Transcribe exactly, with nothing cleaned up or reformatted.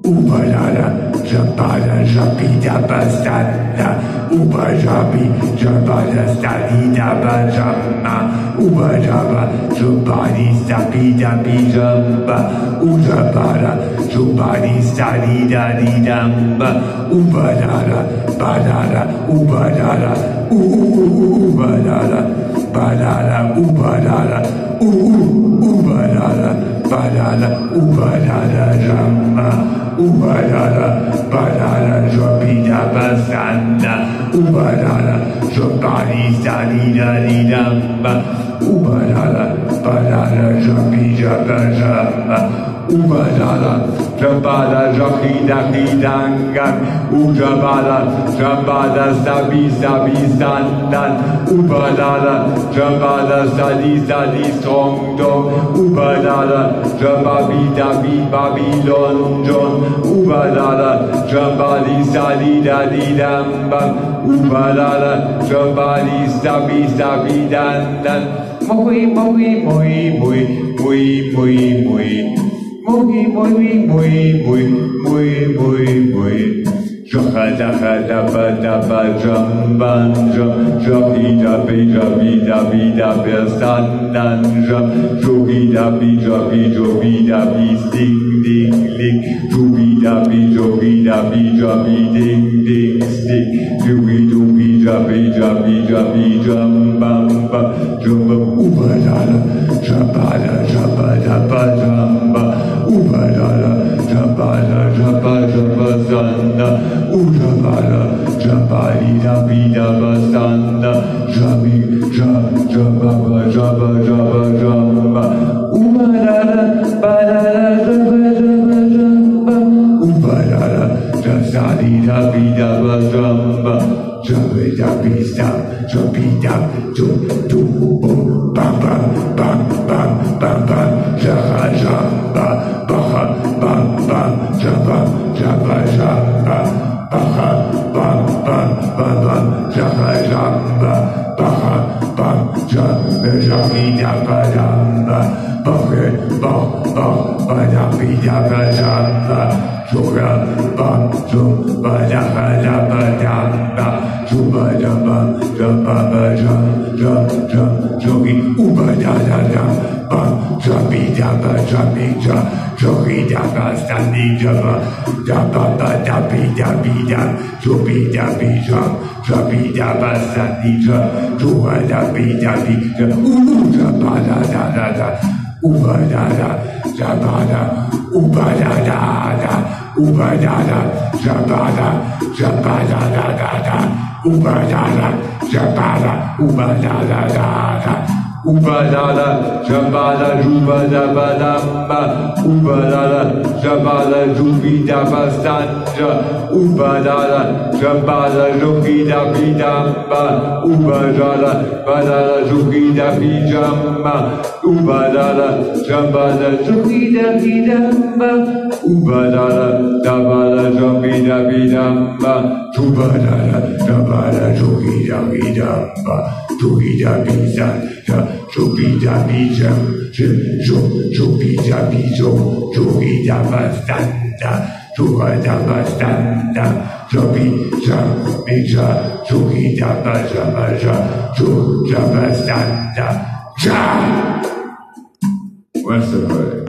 Ubalala, Jabala, Japida, Bastanda, Ubajabi, Jabala, Stalida, Bajama, Ubajaba, Jubali, Stabida, Bijamba, Ujabala, Jubali, Stalida, Didamba, Ubalala, Balala, Ubalala, Ubalala, Balala, Ubalala, Ubalala, Balala, Ubalala, Jamba, Ubalala, Balala, Jobida, Basanda, Ubalala, Jobali, Salida, Lidamba, Ubalala, Balala, Jobida, Bajamba, Ubalala, Jabala, Jahida, Hidangan, Ujabala, Jabala, Sabi, Sabi, Sandan, Ubalala, Jabala, Sadi, Sadi, Strong, Dong, Ubalala, Jababi, Dabi, Babylon, John, Ubalala, Jabali, Sadi, Dadi, Dambam, Ubalala, Jabali, Sabi, Sabi, Dandan, Moi, moi, moi, moi, moi, moi, moi. Moi, moi, moi, moi, moi, moi, moi. Jahada, hada, bada, bajamban, jahida, bija, vida, vida, bersandan, johida, bija, bijo, vida, bis, ding, ding, ling, jubida, bijo, vida, bija, bi, ding, ding, stick, jubido, bija, bija, bija, bijambam, jumba, ubadala, jabada, jabada, bajamba, ubadala, jabada, jabada, jabazanda, Ujabala, Jabali, Dabida, Basanda, Jabi, Jab, Jababa, Jaba, Jaba, Jamba, Ubadala, Badala, Jaba, Jaba, Jamba, Ubadala, Jazali, Dabida, Basamba, Jabi, Dabista, Jabida, Tu, Tu, Bum, Bam, Bam, Bam, Bam, Bam, Bam, Jaha, Jamba, Baha, Bam, Bam, Jaba, Jaba, Jamba, Baha, bam, bam, bam, bam, jaba, jamba, baha, bam, jamba, jabida, badamba, bahe, bam, bam, badabida, bajamba, jura, bam, jum, badabada, badamba, jubadaba, jababa, jam, jam, jam, jogi, ubadada, bam, jabida, bajabida, jogida, bastandida, jababa, dabida, bida, jubida, bija, jabida, bastandida, jubada, bida, bida, ujabada, da, da, da, ubadada, jabada, ubadada, da, ubadada, jabada, jabada, da, da, da, ubadada, jabada, ubadada, da, da, Ubadala, Jabala, Jubada, Badamba, Ubadala, Jabala, Jubida, Bastanja, Ubadala, Jabala, Jubida, Bidamba, Ubadala, Badala, Jubida, Bijamba, Ubadala, Jabala, Jubida, Bidamba, Ubadala, Jabala, Jubida, Bidamba, Jubadala, Jabala, Jubida, Bidamba, Jubida, Bidamba, Jubida, Bijam, Jubida, Bijo, Jubida, Bastanda, Jubida, Bastanda, Jubida, Bija, Jubida, Baja, Baja, Jubida, Bastanda, Ja! What's the word?